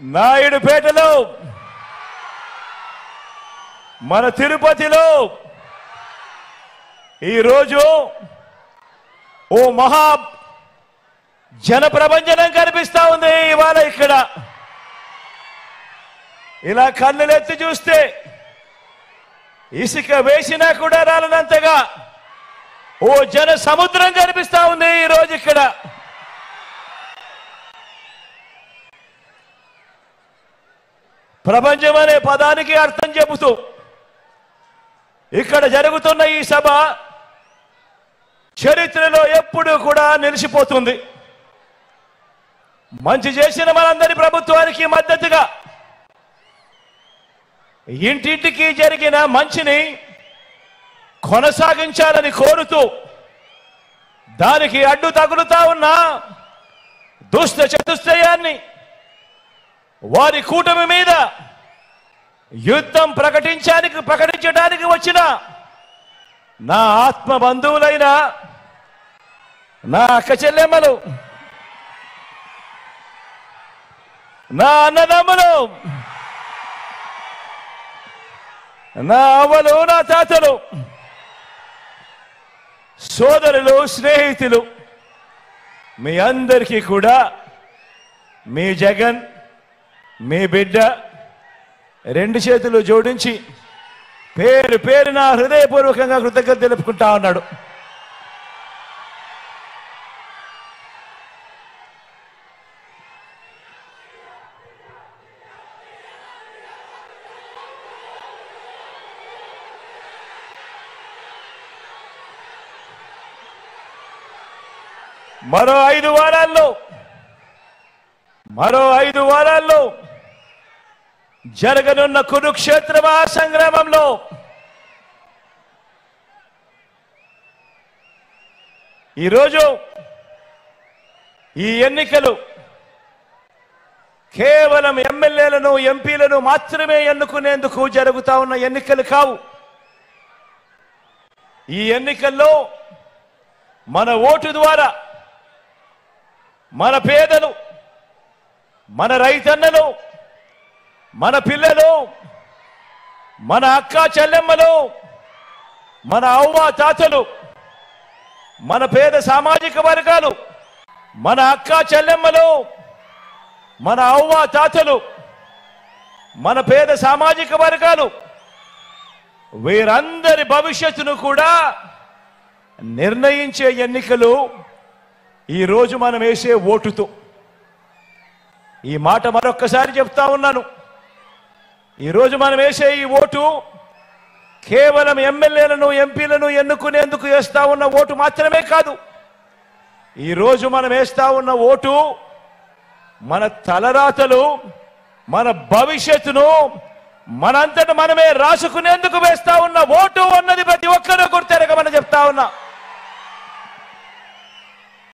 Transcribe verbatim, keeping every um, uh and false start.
నాయుడుపేటలో, మన తిరుపతిలో ఈరోజు ఓ మహా జన ప్రభంజనం కనిపిస్తా ఉంది. ఇవాళ ఇక్కడ ఇలా కన్నులెత్తి చూస్తే ఇసుక వేసినా కూడా రాలనంతగా ఓ జన సముద్రం కనిపిస్తా ఉంది ఈరోజు ఇక్కడ. ప్రపంచం అనే పదానికి అర్థం చెబుతూ ఇక్కడ జరుగుతున్న ఈ సభ చరిత్రలో ఎప్పుడూ కూడా నిలిచిపోతుంది. మంచి చేసిన మనందరి ప్రభుత్వానికి మద్దతుగా ఇంటింటికి జరిగిన మంచిని కొనసాగించాలని కోరుతూ దానికి అడ్డు తగులుతా ఉన్న దుష్ట చతుష్టయాన్ని, వారి కూటమి మీద యుద్ధం ప్రకటించడానికి ప్రకటించడానికి వచ్చిన నా ఆత్మ బంధువులైన నా అక్క చెల్లెమ్మలు, నా అన్నదమ్ములు, నా అవ్వలు, నా తాతలు, సోదరులు, స్నేహితులు, మీ అందరికీ కూడా మీ జగన్, మీ బిడ్డ రెండు చేతులు జోడించి పేరు పేరున హృదయపూర్వకంగా కృతజ్ఞత తెలుపుకుంటా ఉన్నాడు. మరో ఐదు వారాల్లో మరో ఐదు వారాల్లో జరగనున్న కురుక్షేత్ర మహాసంగ్రామంలో ఈరోజు ఈ ఎన్నికలు కేవలం ఎమ్మెల్యేలను, ఎంపీలను మాత్రమే ఎన్నుకునేందుకు జరుగుతా ఉన్న ఎన్నికలు కావు. ఈ ఎన్నికల్లో మన ఓటు ద్వారా మన పేదలు, మన రైతన్నలు, మన పిల్లలు, మన అక్క చెల్లెమ్మలు, మన అవ్వ తాతలు, మన పేద సామాజిక వర్గాలు, మన అక్క చెల్లెమ్మలు, మన అవ్వ తాతలు, మన పేద సామాజిక వర్గాలు, వీరందరి భవిష్యత్తును కూడా నిర్ణయించే ఎన్నికలు ఈరోజు మనం వేసే ఓటుతో. ఈ మాట మరొక్కసారి చెప్తా ఉన్నాను. ఈరోజు మనం వేసే ఈ ఓటు కేవలం ఎమ్మెల్యేలను, ఎంపీలను ఎన్నుకునేందుకు వేస్తా ఉన్న ఓటు మాత్రమే కాదు. ఈరోజు మనం వేస్తా ఉన్న ఓటు మన తలరాతలు, మన భవిష్యత్తును మనంతట మనమే రాసుకునేందుకు వేస్తా ఉన్న ఓటు అన్నది ప్రతి ఒక్కరూ గుర్తెరగమని చెప్తా ఉన్నా.